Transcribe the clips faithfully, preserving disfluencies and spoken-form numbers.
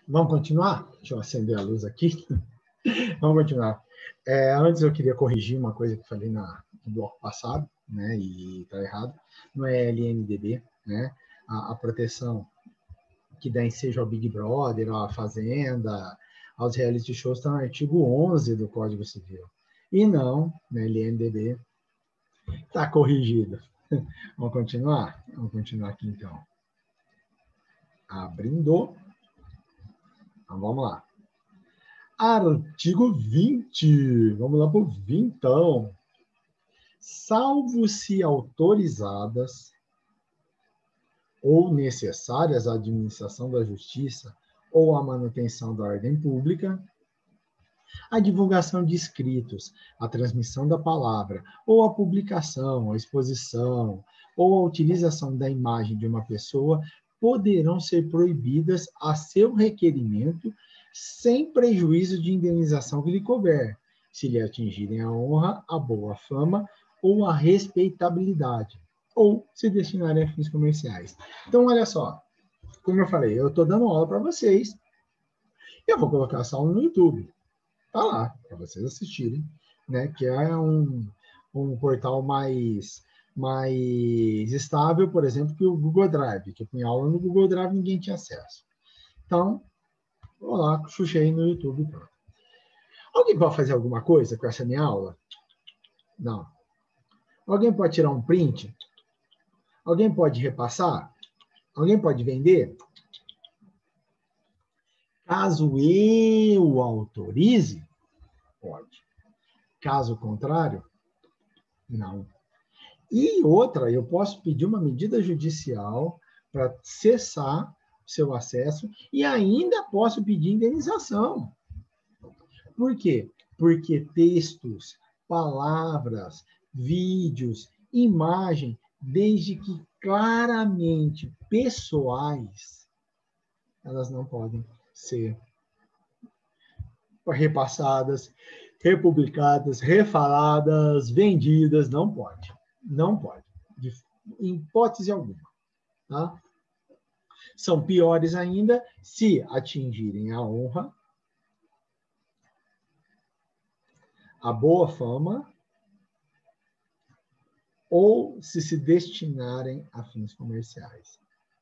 Vamos continuar? Deixa eu acender a luz aqui. Vamos continuar. É, antes eu queria corrigir uma coisa que eu falei na, no bloco passado, né? E está errado. Não é L N D B, né? A, a proteção que dá ensejo ao Big Brother, à Fazenda, aos reality shows, está no artigo onze do Código Civil. E não na L N D B. Está corrigido. Vamos continuar? Vamos continuar aqui, então. Abrindo. Então, vamos lá. Artigo vinte. Vamos lá para o vintão. Salvo se autorizadas ou necessárias à administração da justiça ou à manutenção da ordem pública, a divulgação de escritos, a transmissão da palavra, ou a publicação, a exposição, ou a utilização da imagem de uma pessoa poderão ser proibidas a seu requerimento, sem prejuízo de indenização que lhe couber, se lhe atingirem a honra, a boa fama ou a respeitabilidade, ou se destinarem a fins comerciais. Então, olha só, como eu falei, eu estou dando aula para vocês, eu vou colocar essa aula no YouTube. Tá lá, para vocês assistirem, né? Que é um, um portal mais, mais estável, por exemplo, que o Google Drive, que eu punha aula no Google Drive e ninguém tinha acesso. Então, vou lá, chuchei no YouTube. Pronto. Alguém pode fazer alguma coisa com essa minha aula? Não. Alguém pode tirar um print? Alguém pode repassar? Alguém pode vender? Caso eu autorize, pode. Caso contrário, não. E outra, eu posso pedir uma medida judicial para cessar seu acesso e ainda posso pedir indenização. Por quê? Porque textos, palavras, vídeos, imagem, desde que claramente pessoais, elas não podem ser repassadas, republicadas, refaladas, vendidas, não pode. Não pode. De, em hipótese alguma. Tá? São piores ainda se atingirem a honra, a boa fama, ou se se destinarem a fins comerciais.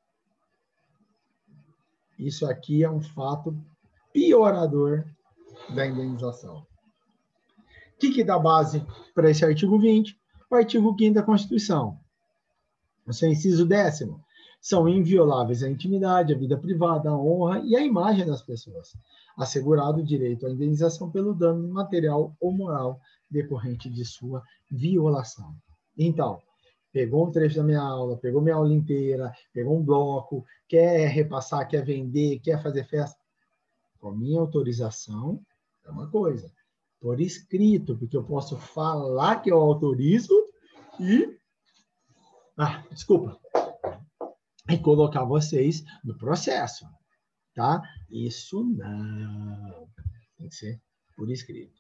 Isso aqui é um fato piorador da indenização. O que, que dá base para esse artigo vinte? O artigo quinto da Constituição. O seu inciso décimo. São invioláveis a intimidade, a vida privada, a honra e a imagem das pessoas, assegurado o direito à indenização pelo dano material ou moral decorrente de sua violação. Então, pegou um trecho da minha aula, pegou minha aula inteira, pegou um bloco, quer repassar, quer vender, quer fazer festa, com a minha autorização, é uma coisa. Por escrito, porque eu posso falar que eu autorizo e... Ah, desculpa. E colocar vocês no processo, tá? Isso não. Tem que ser por escrito.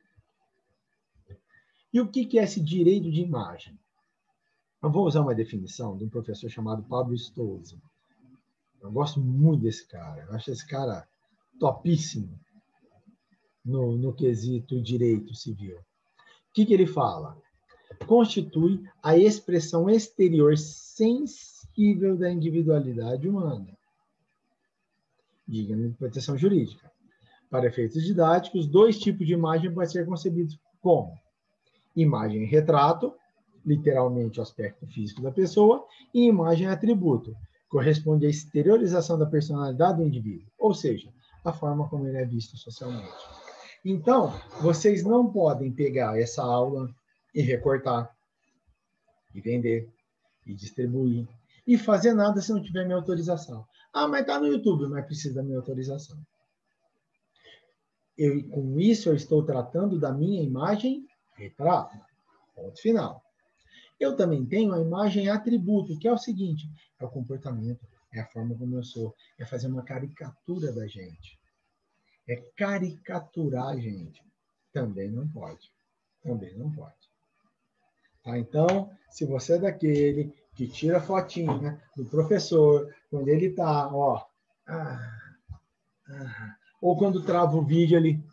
E o que é esse direito de imagem? Eu vou usar uma definição de um professor chamado Pablo Stolze. Eu gosto muito desse cara. Eu acho esse cara topíssimo no, no quesito direito civil. O que, que ele fala? Constitui a expressão exterior sensível da individualidade humana, digna de proteção jurídica. Para efeitos didáticos, dois tipos de imagem podem ser concebidos como imagem retrato, literalmente o aspecto físico da pessoa, e imagem atributo, corresponde à exteriorização da personalidade do indivíduo, ou seja, a forma como ele é visto socialmente. Então, vocês não podem pegar essa aula e recortar, e vender, e distribuir, e fazer nada se não tiver minha autorização. Ah, mas está no YouTube, mas precisa da minha autorização. Eu, com isso, eu estou tratando da minha imagem retrato. Ponto final. Eu também tenho a imagem atributo, que é o seguinte, é o comportamento, é a forma como eu sou, é fazer uma caricatura da gente. É caricaturar a gente. Também não pode. Também não pode. Tá? Então, se você é daquele que tira a fotinha do professor, quando ele está, ó, ah, Ou quando trava o vídeo ali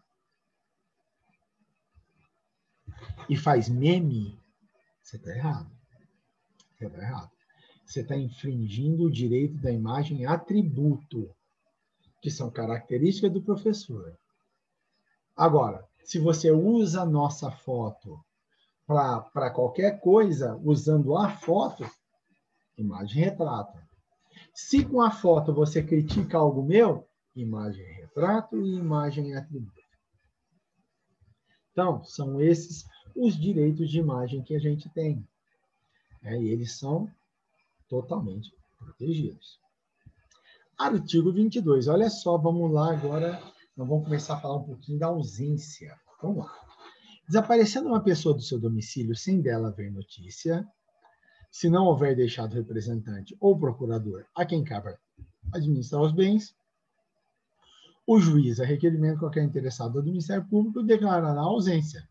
e faz meme, você está errado. Você está errado. Você está infringindo o direito da imagem atributo, que são características do professor. Agora, se você usa a nossa foto para qualquer coisa, usando a foto, imagem retrato. Se com a foto você critica algo meu, imagem retrato e imagem atributo. Então, são esses os direitos de imagem que a gente tem. É, e eles são totalmente protegidos. Artigo vinte e dois. Olha só, vamos lá agora. Nós vamos começar a falar um pouquinho da ausência. Vamos lá. Desaparecendo uma pessoa do seu domicílio sem dela haver notícia, se não houver deixado representante ou procurador a quem cabe administrar os bens, o juiz, a requerimento de qualquer interessado do Ministério Público, declarará a ausência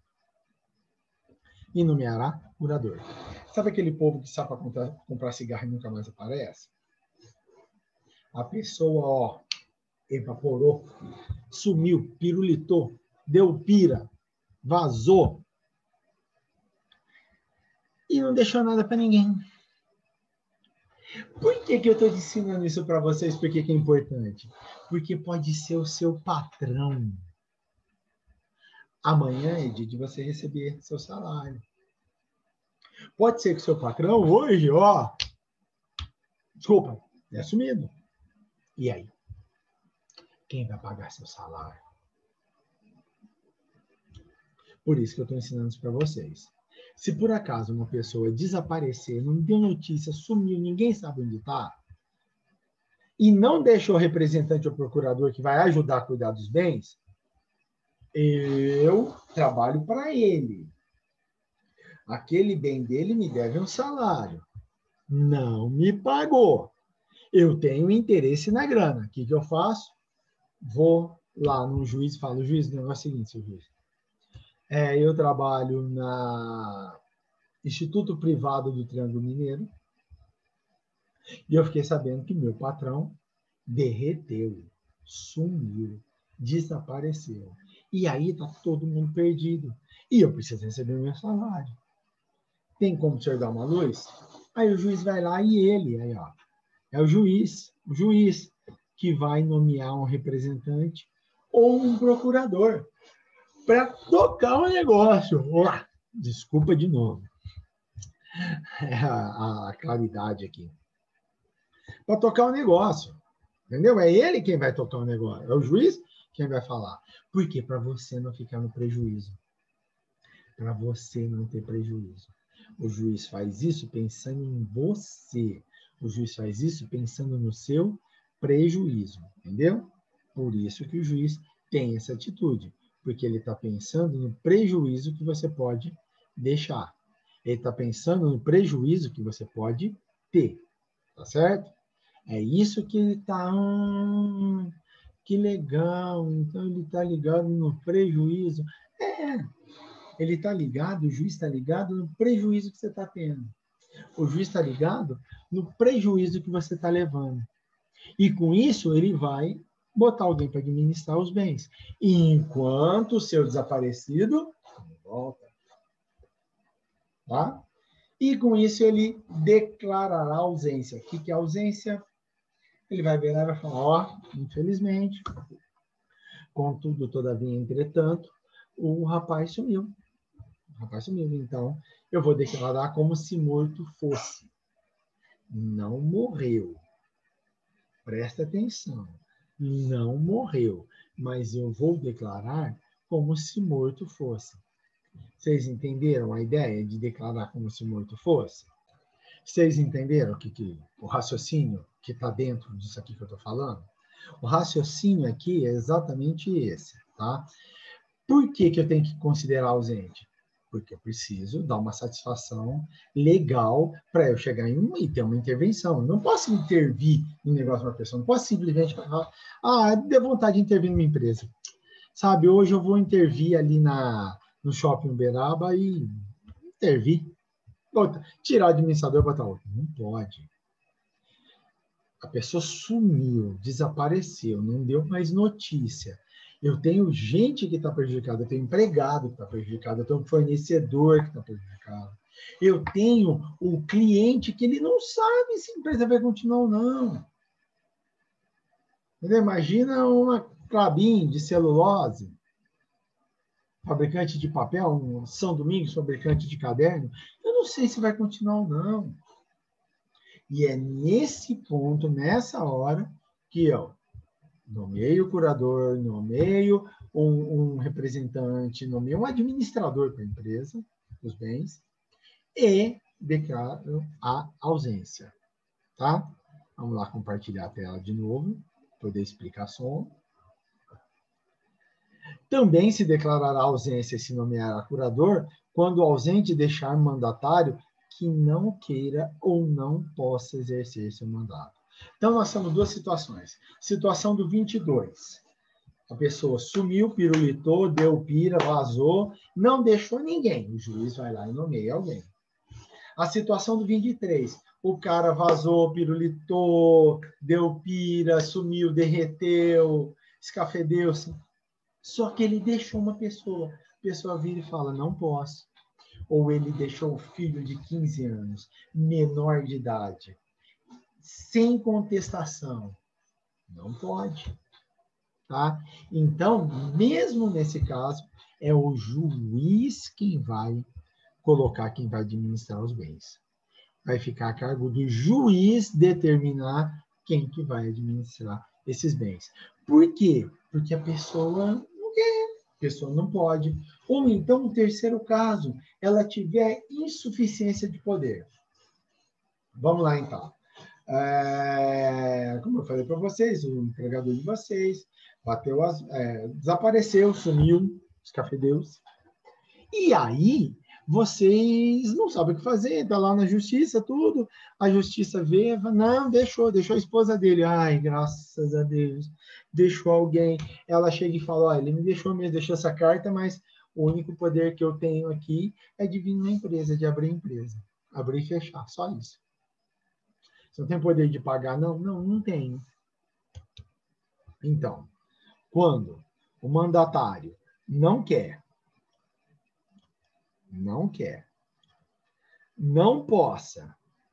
e nomeará curador. Sabe aquele povo que sai para comprar, comprar cigarro e nunca mais aparece? A pessoa, ó, evaporou, sumiu, pirulitou, deu pira, vazou e não deixou nada para ninguém. Por que, que eu estou ensinando isso para vocês? Por que, que é importante? Porque pode ser o seu patrão. Amanhã é dia de você receber seu salário. Pode ser que o seu patrão hoje, ó, desculpa, é sumido. E aí? Quem vai pagar seu salário? Por isso que eu estou ensinando isso para vocês. Se por acaso uma pessoa desaparecer, não deu notícia, sumiu, ninguém sabe onde está, e não deixou o representante ou procurador que vai ajudar a cuidar dos bens, eu trabalho para ele. Aquele bem dele me deve um salário. Não me pagou. Eu tenho interesse na grana. O que, que eu faço? Vou lá no juiz e falo, juiz, o negócio é o seguinte, seu juiz. É, eu trabalho na Instituto Privado do Triângulo Mineiro e eu fiquei sabendo que meu patrão derreteu, sumiu, desapareceu. E aí está todo mundo perdido. E eu preciso receber o meu salário. Tem como o senhor dar uma luz? Aí o juiz vai lá e ele, aí, ó, é o juiz, o juiz que vai nomear um representante ou um procurador para tocar o negócio. Olá, desculpa de novo. É a, a claridade aqui. Para tocar o negócio. Entendeu? É ele quem vai tocar o negócio. É o juiz quem vai falar. Por quê? Para você não ficar no prejuízo. Para você não ter prejuízo. O juiz faz isso pensando em você. O juiz faz isso pensando no seu prejuízo. Entendeu? Por isso que o juiz tem essa atitude. Porque ele está pensando no prejuízo que você pode deixar. Ele está pensando no prejuízo que você pode ter. Tá certo? É isso que ele está... Hum, que legal. Então, ele está ligado no prejuízo. É, ele está ligado, o juiz está ligado no prejuízo que você está tendo. O juiz está ligado no prejuízo que você está levando. E, com isso, ele vai botar alguém para administrar os bens. Enquanto o seu desaparecido volta. Tá? E, com isso, ele declarará ausência. O que é ausência? Ele vai ver lá e vai falar, ó, infelizmente, contudo, todavia, entretanto, o rapaz sumiu. O rapaz sumiu. Então, eu vou declarar como se morto fosse. Não morreu. Presta atenção. Não morreu, mas eu vou declarar como se morto fosse. Vocês entenderam a ideia de declarar como se morto fosse? Vocês entenderam que, que, o raciocínio que está dentro disso aqui que eu estou falando? O raciocínio aqui é exatamente esse, tá? Por que, que eu tenho que considerar ausente? Porque eu preciso dar uma satisfação legal para eu chegar em uma e ter uma intervenção. Eu não posso intervir em negócio de uma pessoa, não posso simplesmente falar, ah, deu vontade de intervir numa empresa. Sabe, hoje eu vou intervir ali na, no Shopping Uberaba e intervir. Tirar o administrador e botar outro. Não pode. A pessoa sumiu, desapareceu, não deu mais notícia. Eu tenho gente que está prejudicada, eu tenho empregado que está prejudicado, eu tenho um fornecedor que está prejudicado. Eu tenho o cliente que ele não sabe se a empresa vai continuar ou não. Entendeu? Imagina uma Klabin de celulose, fabricante de papel, um São Domingos, fabricante de caderno. Eu não sei se vai continuar ou não. E é nesse ponto, nessa hora, que eu nomeio o curador, nomeio um, um representante, nomeio um administrador para a empresa, dos bens, e declaro a ausência. Tá? Vamos lá compartilhar a tela de novo, poder explicar som. Também se declarará ausência e se nomeará curador quando o ausente deixar mandatário que não queira ou não possa exercer seu mandato. Então, nós temos duas situações. Situação do vinte e dois. A pessoa sumiu, pirulitou, deu pira, vazou, não deixou ninguém. O juiz vai lá e nomeia alguém. A situação do vinte e três. O cara vazou, pirulitou, deu pira, sumiu, derreteu, escafedeu-se. Só que ele deixou uma pessoa. A pessoa vira e fala, não posso. Ou ele deixou um filho de quinze anos, menor de idade, sem contestação. Não pode. Tá? Então, mesmo nesse caso, é o juiz quem vai colocar, quem vai administrar os bens. Vai ficar a cargo do juiz determinar quem que vai administrar esses bens. Por quê? Porque a pessoa não quer, a pessoa não pode. Ou então, o terceiro caso, ela tiver insuficiência de poder. Vamos lá, então. É, como eu falei para vocês, o empregador de vocês bateu as, é, desapareceu, sumiu, escafedeu-se. E aí, vocês não sabem o que fazer, está lá na justiça, tudo. A justiça vê, não, deixou, deixou a esposa dele. Ai, graças a Deus, deixou alguém. Ela chega e fala, olha, ele me deixou mesmo, deixou essa carta, mas o único poder que eu tenho aqui é de vir na empresa, de abrir a empresa. Abrir e fechar, só isso. Você não tem poder de pagar? Não, não, não tenho. Então, quando o mandatário não quer, não quer, não possa,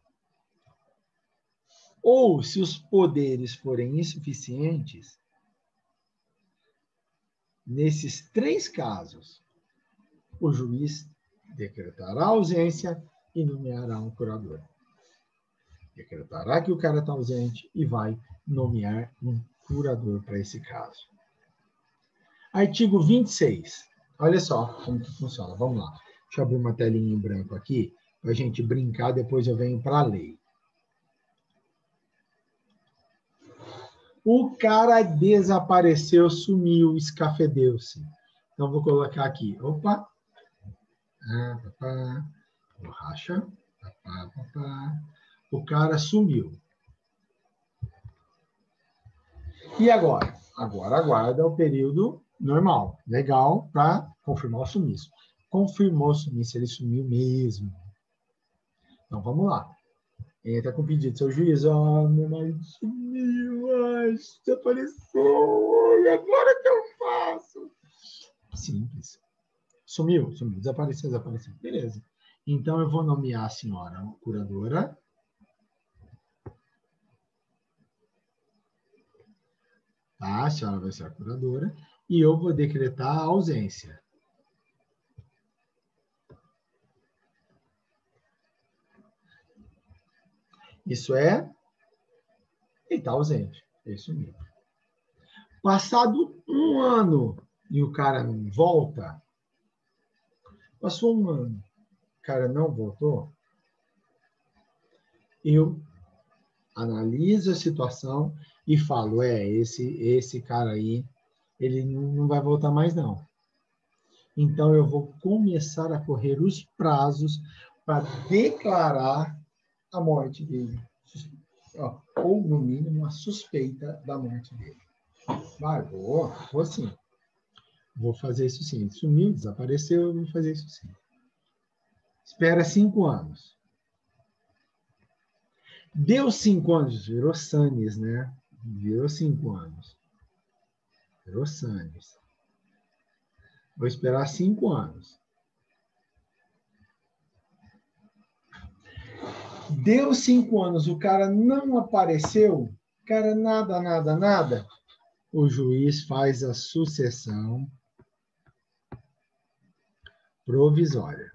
ou se os poderes forem insuficientes, nesses três casos, o juiz decretará a ausência e nomeará um curador. Decretará que o cara está ausente e vai nomear um curador para esse caso. Artigo vinte e seis. Olha só como que funciona. Vamos lá. Deixa eu abrir uma telinha em branco aqui, para a gente brincar, depois eu venho para a lei. O cara desapareceu, sumiu, escafedeu-se. Então, vou colocar aqui. Opa. Ah, papá. Borracha. Papá, papá. O cara sumiu. E agora? Agora aguarda o período normal, legal, para confirmar o sumiço. Confirmou o sumiço, ele sumiu mesmo. Então, vamos lá. Entra com pedido, seu juiz. Oh, meu marido sumiu, ai, desapareceu. E agora que eu faço? Simples. Sumiu, sumiu, desapareceu, desapareceu. Beleza. Então, eu vou nomear a senhora curadora. Tá? A senhora vai ser a curadora. E eu vou decretar a ausência. Isso é... Ele está ausente. Ele sumiu. Passado um ano e o cara não volta, passou um ano, o cara não voltou, eu analiso a situação e falo, é, esse, esse cara aí, ele não vai voltar mais, não. Então, eu vou começar a correr os prazos para declarar a morte dele. Ou, no mínimo, a suspeita da morte dele. Vai, vou, vou sim. Vou fazer isso sim. Ele sumiu, desapareceu, eu vou fazer isso sim. Espera cinco anos. Deu cinco anos, virou Sanes, né? Virou cinco anos. Grossanes. Vou esperar cinco anos. Deu cinco anos, o cara não apareceu, cara, nada, nada, nada. O juiz faz a sucessão provisória.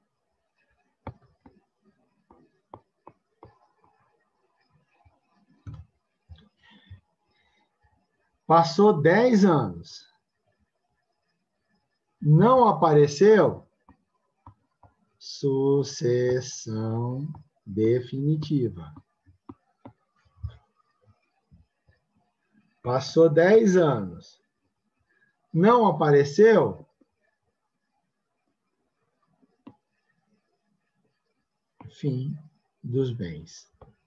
Passou dez anos. Não apareceu? Sucessão definitiva. Passou dez anos. Não apareceu? Fim dos bens.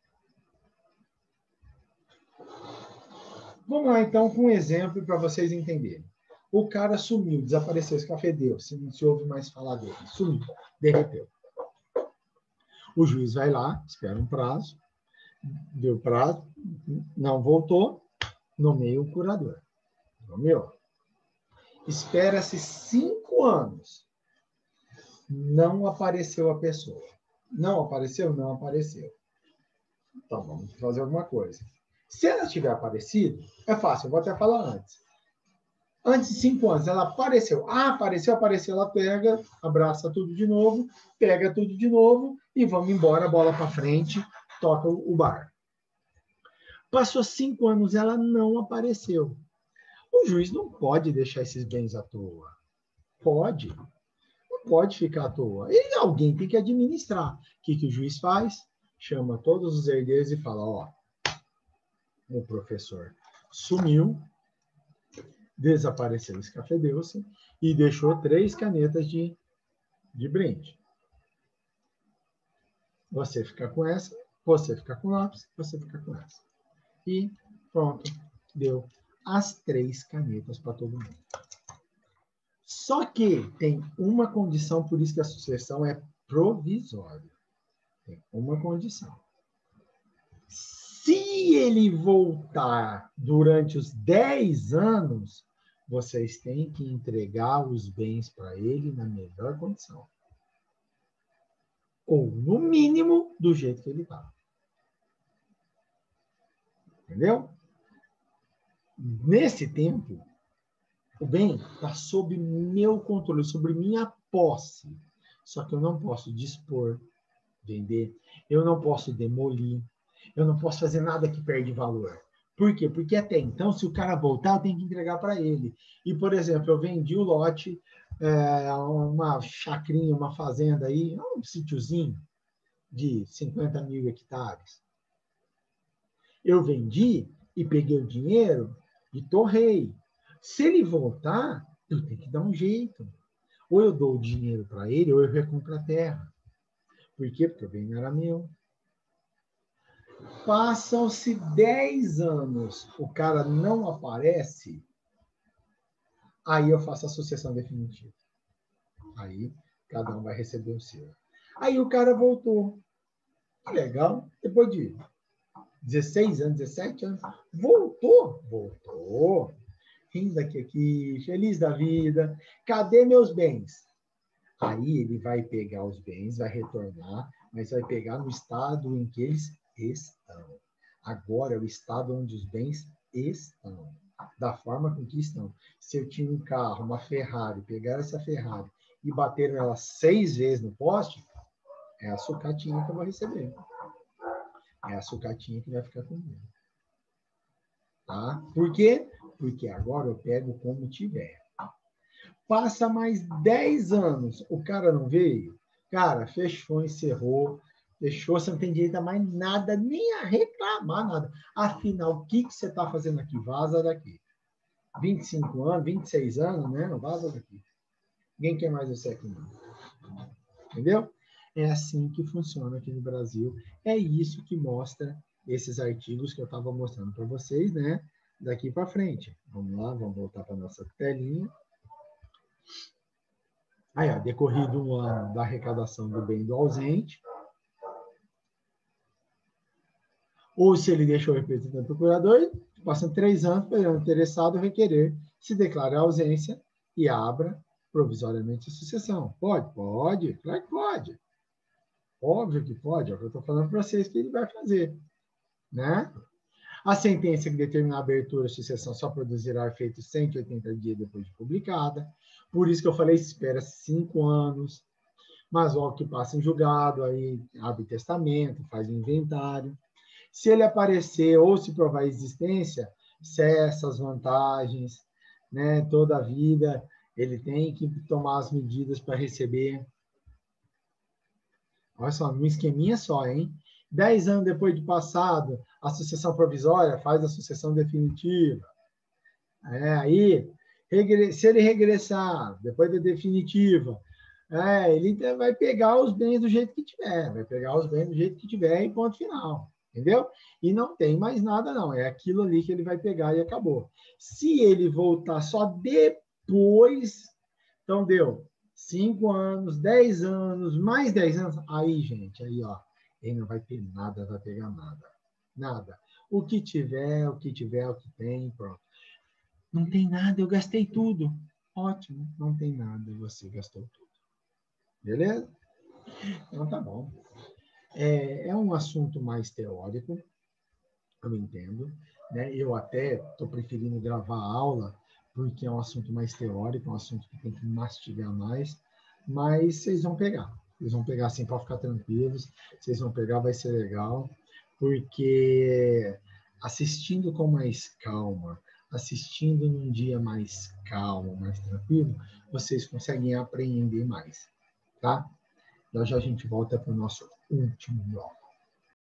Vamos lá, então, com um exemplo para vocês entenderem. O cara sumiu, desapareceu, escafedeu, se não se ouve mais falar dele. Sumiu, derreteu. O juiz vai lá, espera um prazo, deu prazo, não voltou, nomeia o curador. Nomeou. Espera-se cinco anos. Não apareceu a pessoa. Não apareceu? Não apareceu. Então, vamos fazer alguma coisa. Se ela tiver aparecido, é fácil, eu vou até falar antes. Antes de cinco anos, ela apareceu. Ah, apareceu, apareceu, ela pega, abraça tudo de novo, pega tudo de novo e vamos embora, bola para frente, toca o bar. Passou cinco anos, ela não apareceu. O juiz não pode deixar esses bens à toa. Pode. Não pode ficar à toa. E alguém tem que administrar. O que, que o juiz faz? Chama todos os herdeiros e fala, ó, o professor sumiu, desapareceu, escafedeu-se e deixou três canetas de, de brinde. Você fica com essa, você fica com lápis, você fica com essa. E pronto, deu as três canetas para todo mundo. Só que tem uma condição, por isso que a sucessão é provisória. Tem uma condição. Se ele voltar durante os dez anos, vocês têm que entregar os bens para ele na melhor condição. Ou, no mínimo, do jeito que ele está. Entendeu? Nesse tempo, o bem está sob meu controle, sobre minha posse. Só que eu não posso dispor, vender, eu não posso demolir, eu não posso fazer nada que perde valor. Por quê? Porque até então, se o cara voltar, eu tenho que entregar para ele. E, por exemplo, eu vendi o lote, é, uma chacrinha, uma fazenda aí, um sítiozinho de cinquenta mil hectares. Eu vendi e peguei o dinheiro e torrei. Se ele voltar, eu tenho que dar um jeito. Ou eu dou o dinheiro para ele, ou eu recompro a terra. Por quê? Porque o bem não era meu. Passam-se dez anos, o cara não aparece, aí eu faço a sucessão definitiva. Aí cada um vai receber o seu. Aí o cara voltou. Que legal. Depois de dezesseis anos, dezessete anos, voltou. Voltou. Rindo aqui, aqui, feliz da vida. Cadê meus bens? Aí ele vai pegar os bens, vai retornar, mas vai pegar no estado em que eles estão. Agora é o estado onde os bens estão, da forma com que estão. Se eu tinha um carro, uma Ferrari, pegaram essa Ferrari e bateram ela seis vezes no poste, é a sucatinha que eu vou receber. É a sucatinha que vai ficar comigo. Tá? Por quê? Porque agora eu pego como tiver. Passa mais dez anos, o cara não veio? Cara, fechou, encerrou, fechou, você não tem direito a mais nada, nem a reclamar nada. Afinal, o que, que você está fazendo aqui? Vaza daqui. vinte e cinco anos, vinte e seis anos, né? Vaza daqui. Ninguém quer mais você aqui, não. Entendeu? É assim que funciona aqui no Brasil. É isso que mostra esses artigos que eu estava mostrando para vocês, né? Daqui para frente. Vamos lá, vamos voltar para a nossa telinha. Aí, ó, decorrido um ano da arrecadação do bem do ausente, ou se ele deixou o representante do procurador, passam três anos para o interessado requerer se declare a ausência e abra provisoriamente a sucessão. Pode? Pode, claro que pode. Óbvio que pode, é o que eu estou falando para vocês que ele vai fazer, né? A sentença que determina a abertura da sucessão só produzirá efeito cento e oitenta dias depois de publicada. Por isso que eu falei, espera cinco anos, mas logo que passa em julgado, aí abre testamento, faz inventário. Se ele aparecer ou se provar a existência, cessa as vantagens, né? Toda a vida ele tem que tomar as medidas para receber. Olha só, um esqueminha só, hein? Dez anos depois de passado, a sucessão provisória faz a sucessão definitiva. É, aí, se ele regressar depois da definitiva, é, ele vai pegar os bens do jeito que tiver, vai pegar os bens do jeito que tiver e ponto final, entendeu? E não tem mais nada, não. É aquilo ali que ele vai pegar e acabou. Se ele voltar só depois, então deu cinco anos, dez anos, mais dez anos, aí, gente, aí, ó, ele não vai ter nada, vai pegar nada. Nada. O que tiver, o que tiver, o que tem, pronto. Não tem nada, eu gastei tudo. Ótimo, não tem nada, você gastou tudo. Beleza? Então tá bom. É, é um assunto mais teórico, eu entendo, né? Eu até estou preferindo gravar a aula, porque é um assunto mais teórico, é um assunto que tem que mastigar mais, mas vocês vão pegar. Vocês vão pegar assim para ficar tranquilos, vocês vão pegar, vai ser legal, porque assistindo com mais calma, assistindo num dia mais calmo, mais tranquilo, vocês conseguem aprender mais, tá? Então já a gente volta para o nosso último bloco.